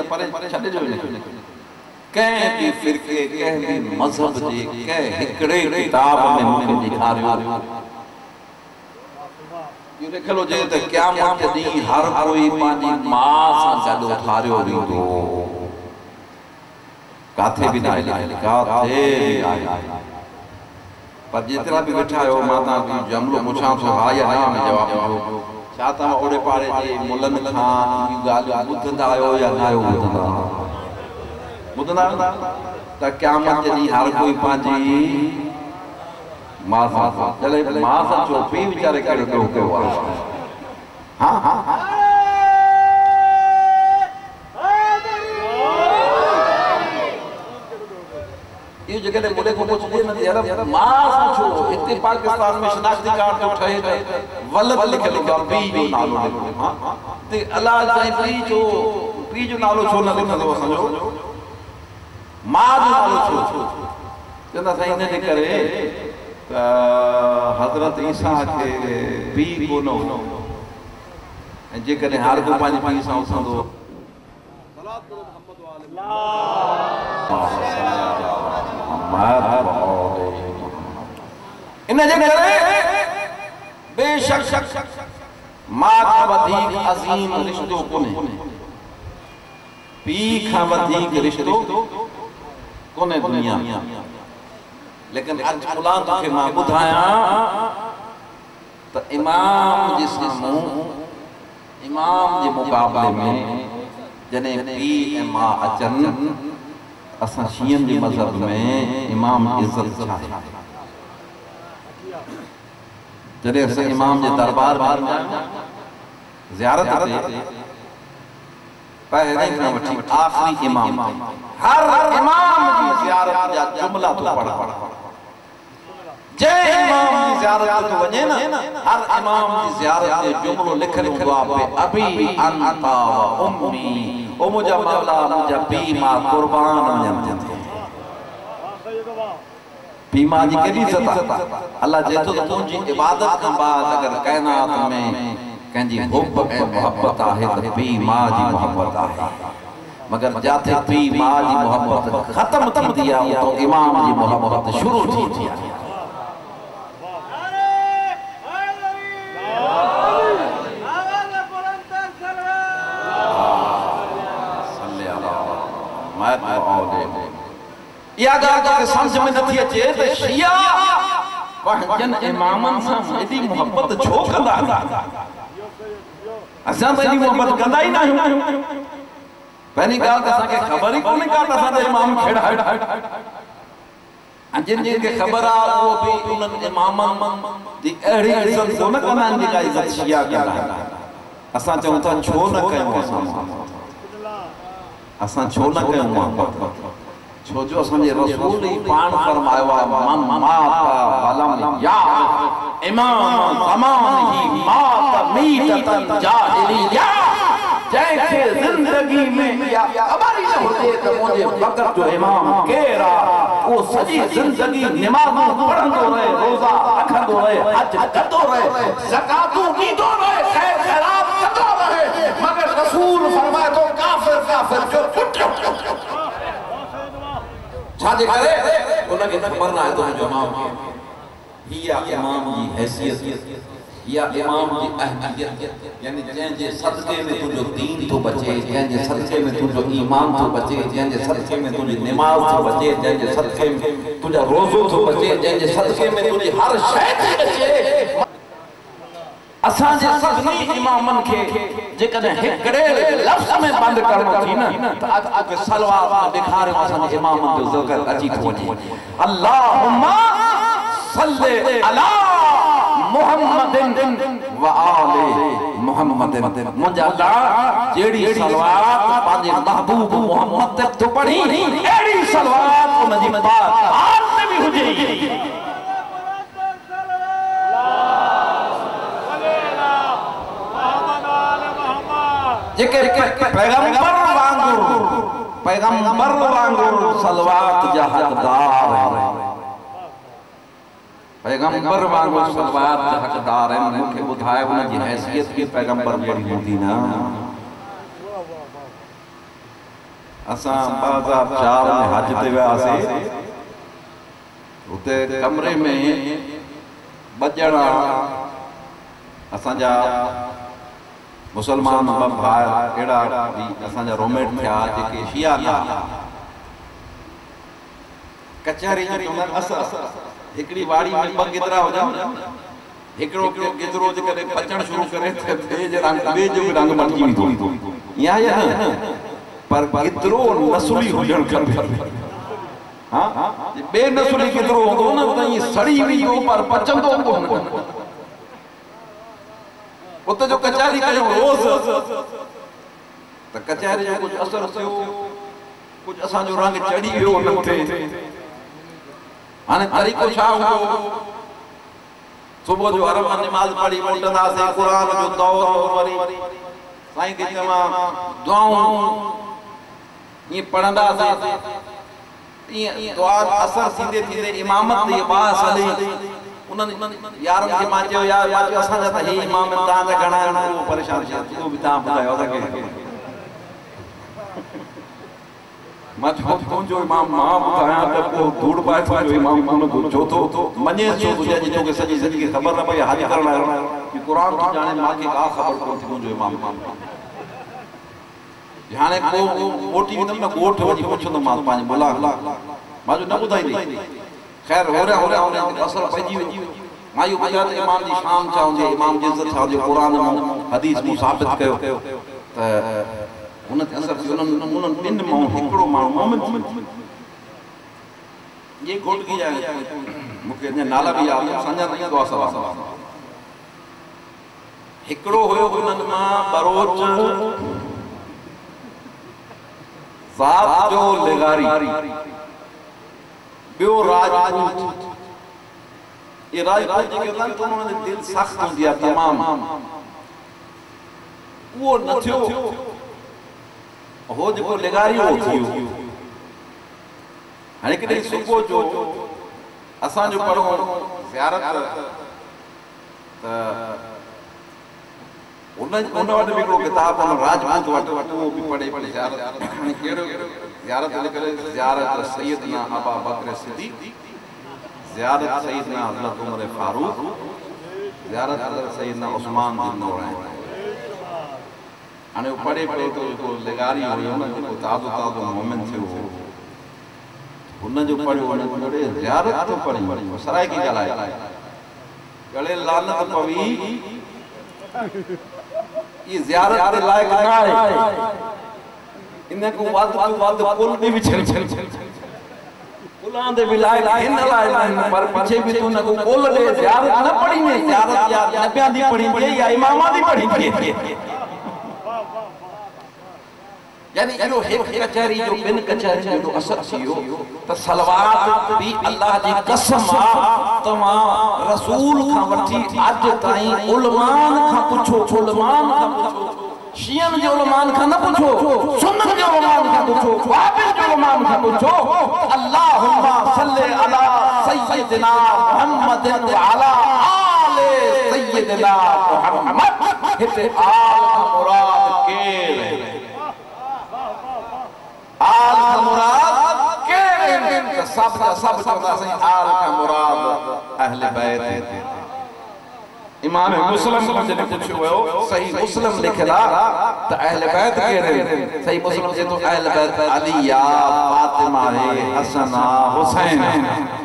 परे छॾे जो कंहिं बि फ़िरक़े कंहिं बि मज़हब जे कंहिं हिकिड़े किताब में मूंखे ॾेखारियो इहो लिखियलु हुजे त क़यामत जे ॾींहुं हर कोई पंहिंजी माउ सां गॾु उथारियो वेंदो काथे बि न आहे काथे बि न आहे पर जेतिरा बि वेठा आहियो मां तव्हांखे जुमिलो पुछां थो हा या न में जवाबु ॾियो छा तव्हां ओड़े पाड़े जे मुलनि खां इहे ॻाल्हियूं ॿुधंदा आहियो या न आहियो ॿुधंदा आहियो त क़यामत जे ॾींहुं हर कोई पंहिंजी मां सां चले मां सां छो पीउ वीचारे कहिड़ो ॾोह कयो आहे हा हा इहो जेकॾहिं मुल्क को पुछिजे न यार मां सां छो हिते पाकिस्तान में शनाख्ती कार्ड जो ठहे त वलद लिखियलु हूंदो आहे पीउ जो नालो लिखियलु हा ते अलाह साईं पीउ जो नालो छो न लिखंदो असांजो मां जो नालो छो चवंदा साईं इन जे करे त हज़रत ईसा खे पीउ कोन हो ऐं जेकॾहिं हर को पंहिंजे पीउ सां उथंदो इन जे करे बेशक मां खां वधीक अज़ीम रिश्तो कोन्हे पीउ खां वधीक रिश्तो कोन्हे दुनिया लेकिन अॼु ग़ुलाम तोखे मां ॿुधायां त इमाम जे साम्हूं इमाम जे मुक़ाबले में जॾहिं पीउ ऐं मां अचनि असां शियनि जे मज़हब में इमाम इज़त छा आहे जॾहिं असां इमाम जे दरबार में ज़ियारत ते पहिरें खां वठी आख़िरी इमाम हर इमाम जी ज़ियारत जा जुमला तो पढ़ जंहिं इमाम जी ज़ियारत ते वञे न हर इमाम जी ज़ियारत ते जुमलो लिखियलु हूंदो आहे अबी अंता व उम्मी ओ मुंहिंजा मौला मुंहिंजा पीउ मां क़ुर्बान वञनि पीउ मां जी केॾी इज़त आहे अल्लाह चए थो त तुंहिंजी इबादत खां बाद अगरि काइनात में कंहिंजी हुब ऐं मोहब्बत आहे त पीउ मां जी मोहब्बत आहे मगर जाते पीउ मां जी मोहब्बत ख़त्म थींदी आहे तो इमाम जी मोहब्बत शुरू थींदी आहे या ॻाल्हि तोखे सम्झ में नथी अचे त शिया पंहिंजनि इमामनि सां एॾी मोहब्बत छो कंदा असां त एॾी मोहब्बत कंदा ई न आहियूं पहिरीं ॻाल्हि त असांखे ख़बर ई कोन्हे का त असांजा इमाम कहिड़ा ऐं जिन जिन खे ख़बर आहे उहो बि उन्हनि इमामनि जी अहिड़ी इज़त छो न कंदा आहिनि जेका इज़त शिया कंदा आहिनि असां चऊं था छो न कयूं असां छो न कयूं मोहब्बत छो जो असांजे रसूल ई पाण फरमायो आहे मन माता वलम या इमाम ज़मान ही मात मीततन जाहिलिया जंहिंखे ज़िंदगी में इहा ख़बर ई न हुजे त मुंहिंजे वक़्त जो इमाम केरु आहे उहो सॼी ज़िंदगी निमाज़ूं पढ़ंदो रहे रोज़ा रखंदो रहे हज कंदो रहे ज़कातूं ॾींदो रहे ख़ैर ख़ैरात कंदो रहे मगर रसूल फरमाए थो काफ़िर काफ़िर जो पुटु छाजे करे उनखे ख़बर न आहे तुंहिंजो इमाम हीअ इमाम जी हैसियत या इमाम जी अहमियत यानी जंहिंजे सदक़े में तुंहिंजो दीन थो बचे जंहिंजे सदक़े में तुंहिंजो ईमान थो बचे जंहिंजे सदक़े में तुंहिंजी निमाज़ थो बचे जंहिंजे सदक़े में तुंहिंजा रोज़ो थो बचे जंहिंजे सदक़े में तुंहिंजी हर शइ थी बचे असांजे सभिनी इमामनि खे जेकॾहिं हिकिड़े लफ़्ज़ में बंदि करणो थी न त अॼु सलवात में ॾेखारियो असांजे इमामनि जो ज़िक्र अची थो वञे अल्लाहुम्मा सल्ली अला मुहम्मदिन व आले मुहम्मदिन मुंहिंजा अल्लाह जहिड़ी सलवात पंहिंजे महबूब मुहम्मद ते तो पढ़ी अहिड़ी सलवात उनजी पाक हाल में बि हुजे जेके पैगंबर वांगुरु सलवात जा हक़दार पैगंबर वांगुरु सलवात जा हक़दार आहिनि मूंखे ॿुधाए उनजी हैसियत बि पैगंबर जहिड़ी हूंदी न असां 2004 में हज ते वियासीं। उते कमरे में 2 ॼणा असांजा मुसलमान भाई अहिड़ा असांजा रूममेट थिया जेके शिया था। कचहरी जो असर हिकिड़ी वाड़ी में 2 गिदरा हुजनि, हिकिड़ो गिदरो जे करे बचण शुरू करे त ॿिए जो बि रंग मटिजी वेंदो। इहा आहे न, पर गिदरो नसली हुजणु खपे। हाँ, बेनसली गिदरो हूंदो न त ईअं सड़ी वेंदो पर पचंदो कोन। उते जो कचहरी कयूं रोज़ त कचहरी जो कुझु असर थियो, कुझु असांजो रंग चढ़ी वियो उन्हनि ते। हाणे तरीक़ो छा हूंदो? सुबुह जो हरम नमाज़ पढ़ी मोटंदासीं, क़ुरान जो दौर वरी साईं खे चवां दुआऊं ईअं पढ़ंदासीं। ईअं दुआ असर थींदे थींदे इमामत जी बास हली। उन्हनि यारनि खे मां चयो यार असांजा त हे इमाम तव्हांजा घणा आहिनि, उहो परेशान थिया। उहो बि तव्हां ॿुधायो असांखे। मां चयो तुंहिंजो इमाम मां ॿुधायां त पोइ धूड़ पाए तुंहिंजो इमाम कोन छो थो मञे छो तुंहिंजे जी तोखे सॼी ज़िंदगी ख़बर न पई हज करण आयो कि क़ुर थो ॼाणे, मूंखे का ख़बर कोन थी मुंहिंजो इमाम। हाणे को ओटी वेंदुमि न ॻोठ वञी पुछंदोमांसि पंहिंजे बुला, मां जो न ॿुधाईंदी। ख़ैर होरिया असर पइजी वञी। मां इहो ॿुधायो त इमाम जी शान छा हूंदी, इमाम जी इज़त छा हूंदी। क़ुर में हदीस में साबित कयो त हुन ते असर थी। उन्हनि 2 मां हिकिड़ो माण्हू मोमिन थी वियो। ये घोटगी आहे, मूंखे अञा नाला बि यादि असांजा न ईंदो आहे सवाल। हिकिड़ो हुयो हुननि मां बरोच ज़ात जो लेगारी, ॿियो राजपूत। ये राजपूत जेके हूंदा आहिनि उन्हनि जो दिलि सख़्तु हूंदी आहे तमामु। उहो न थियो, हो जेको लेगारी हो थियो। हाणे हिकिड़े सुबुह जो असांजो पढ़ो ज़ियारत त उन वटि बि हिकिड़ो किताब राजपूत वटि उहो बि पढ़े ज़ियारत। हाणे कहिड़ो ज़ियारत लिखियल ज़ियारत सैयदना अबा बकर सिद्दीक़, ज़ियारत सैयदना हज़रत उमर फारूक, ज़ियारत हज़रत सैयदना उस्मान बिन नूरैन। हाणे पढ़े तो जेको लेगारी हुयो न, जेको ताज़ो मोमिन थियो, हुन जो पढ़ियो हुनजे ज़ियारत तो पढ़ी सराय की ॻाल्हाए गले लानत पवी। ये ज़ियारत ते लाइक़ न आहे। इन को वाद पुल बि विछल पुलां दे बि लाइक़ हिन लाइ न, पर पीछे बि तू न को पुल दे ज़ियारत न पढ़ी ने। ज़ियारत या नबियां दी पढ़ी या इमामां दी पढ़ी। यानी इहो कचहरी जो 2 कचहरी जो असर थियो त सलवात भी अल्लाह जी कसम आ। तव्हां रसूल खां वठी अज ताईं उलमान खां पुछो, उलमान खां पुछो, शियन जे उलमान खां न पुछो, सुन्नत जे उलमान खां पुछो, वाबिल जे उलमान खां पुछो। अल्लाहुम्मा सल्ली अला सय्यिदना मुहम्मदिन व अला आले सय्यिदना मुहम्मद। हिते आल खां मुराद केरु? आल का मुराद केरे? सब चवंदा साईं आल का मुराद अहले बैत। इमाम मुस्लिम को जॾहिं पुछियो वियो, सही मुस्लिम लिखियल आहे त अहले बैत केरे? सही मुस्लिम जे तो अहले बैत अली या फातिमा है, हसन आ, हुसैन है।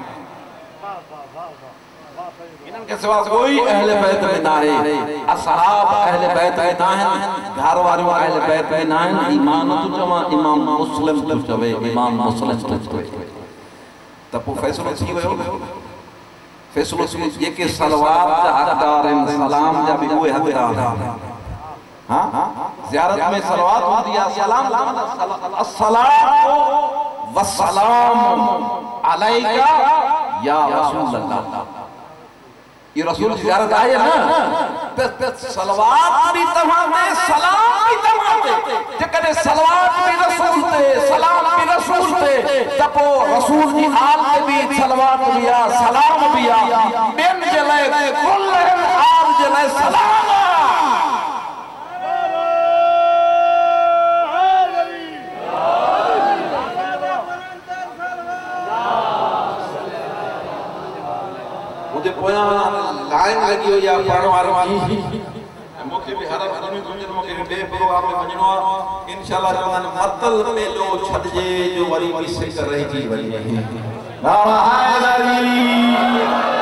इन्हनि के सिवा कोई अहले बैत में ना है। असहाब अहले बैत में ना है, घर वारियूं अहले बैत में ना है। ईमान तो चवां इमाम मुस्लिम तो चवे, इमाम मुस्लिम तो चवे त पोइ फ़ैसिलो थी वियो। फ़ैसिलो जेके सलवात जा हक़दार आहिनि, सलाम जा बि उहे हक़दार आहिनि। हां, ज़ियारत में सलवात हूंदी आहे, सलाम अस्सलामु वस्सलाम अलैका या रसूल अल्लाह। ये रसूल की ज़ियारत आई है ना, सलवात भी तव्हां ते, सलाम भी तव्हां ते। जेकॾहिं सलवात भी रसूल ते, सलाम भी रसूल ते, त पोइ रसूल जी आल ते भी सलवात भी आ, सलाम भी आ। ॿियनि जे लाइ कुल आल जे लाइ सलाम आ। पोया लाइन लगी हुई आहे पढ़ण वारनि जी मूंखे बि हर आदमी गुंजन मूंखे ॿिए प्रोग्राम में वञिणो आहे इंशाअल्लाह चवंदा मतल मेलो छॾिजे जो वरी सिक रहिजी वञे नारायण हरी